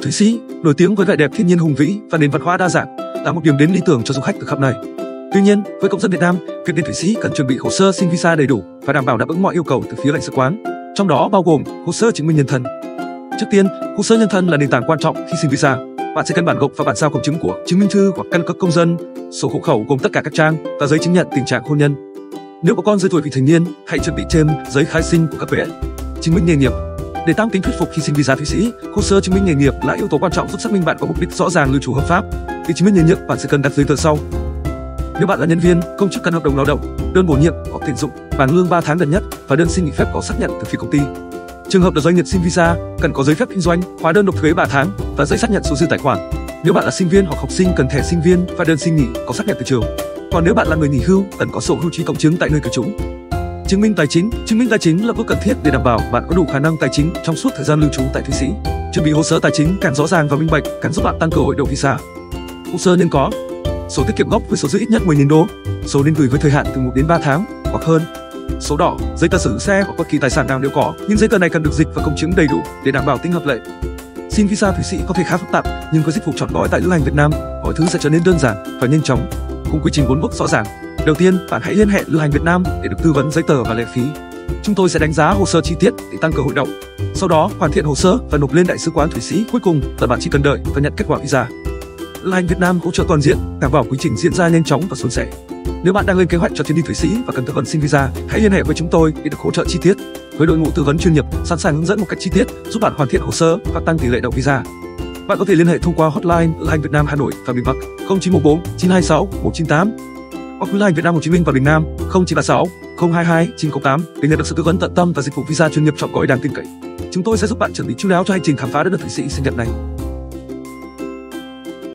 Thụy Sĩ, nổi tiếng với vẻ đẹp thiên nhiên hùng vĩ và nền văn hóa đa dạng, là một điểm đến lý tưởng cho du khách từ khắp nơi. Tuy nhiên, với công dân Việt Nam, việc đến Thụy Sĩ cần chuẩn bị hồ sơ xin visa đầy đủ và đảm bảo đáp ứng mọi yêu cầu từ phía lãnh sự quán, trong đó bao gồm hồ sơ chứng minh nhân thân. Trước tiên, hồ sơ nhân thân là nền tảng quan trọng khi xin visa. Bạn sẽ cần bản gốc và bản sao công chứng của chứng minh thư hoặc căn cước công dân, sổ hộ khẩu gồm tất cả các trang và giấy chứng nhận tình trạng hôn nhân. Nếu có con dưới tuổi vị thành niên, hãy chuẩn bị thêm giấy khai sinh của các bé. Chứng minh nghề nghiệp. Để tăng tính thuyết phục khi xin visa Thụy Sĩ, hồ sơ chứng minh nghề nghiệp là yếu tố quan trọng giúp xác minh bạn có mục đích rõ ràng lưu trú hợp pháp. Để chứng minh nghề nghiệp, bạn sẽ cần đặt giấy tờ sau. Nếu bạn là nhân viên, công chức cần hợp đồng lao động, đơn bổ nhiệm hoặc tuyển dụng, bảng lương 3 tháng gần nhất và đơn xin nghỉ phép có xác nhận từ phía công ty. Trường hợp là doanh nghiệp xin visa, cần có giấy phép kinh doanh, hóa đơn nộp thuế 3 tháng và giấy xác nhận số dư tài khoản. Nếu bạn là sinh viên hoặc học sinh, cần thẻ sinh viên và đơn xin nghỉ có xác nhận từ trường. Còn nếu bạn là người nghỉ hưu, cần có sổ hưu trí cộng chứng tại nơi cư trú. Chứng minh tài chính. Chứng minh tài chính là bước cần thiết để đảm bảo bạn có đủ khả năng tài chính trong suốt thời gian lưu trú tại Thụy Sĩ. Chuẩn bị hồ sơ tài chính càng rõ ràng và minh bạch càng giúp bạn tăng cơ hội đậu visa. Hồ sơ nên có sổ tiết kiệm gốc với số dư ít nhất 10.000 đô, sổ nên gửi với thời hạn từ 1 đến 3 tháng hoặc hơn. Sổ đỏ, giấy tờ sở hữu xe hoặc bất kỳ tài sản nào nếu có, nhưng giấy tờ này cần được dịch và công chứng đầy đủ để đảm bảo tính hợp lệ. Xin visa Thụy Sĩ có thể khá phức tạp, nhưng với dịch vụ chọn gói tại Lữ hành Việt Nam, mọi thứ sẽ trở nên đơn giản và nhanh chóng, cùng quy trình 4 bước rõ ràng. Đầu tiên, bạn hãy liên hệ Lữ hành Việt Nam để được tư vấn giấy tờ và lệ phí. Chúng tôi sẽ đánh giá hồ sơ chi tiết để tăng cơ hội đậu. Sau đó, hoàn thiện hồ sơ và nộp lên Đại sứ quán Thụy Sĩ. Cuối cùng là bạn chỉ cần đợi và nhận kết quả visa. Lữ hành Việt Nam hỗ trợ toàn diện, đảm bảo quy trình diễn ra nhanh chóng và suôn sẻ. Nếu bạn đang lên kế hoạch cho chuyến đi Thụy Sĩ và cần tư vấn xin visa, hãy liên hệ với chúng tôi để được hỗ trợ chi tiết. Với đội ngũ tư vấn chuyên nghiệp, sẵn sàng hướng dẫn một cách chi tiết, giúp bạn hoàn thiện hồ sơ và tăng tỷ lệ đậu visa. Bạn có thể liên hệ thông qua hotline Lữ hành Việt Nam Hà Nội và miền Bắc 0914 926 198 hoặc Lữ hành Việt Nam Hồ Chí Minh và miền Nam 0936 022 908 để nhận được sự tư vấn tận tâm và dịch vụ visa chuyên nghiệp chọn gói đáng tin cậy. Chúng tôi sẽ giúp bạn chuẩn bị chu đáo cho hành trình khám phá đất nước Thụy Sĩ xinh đẹp này.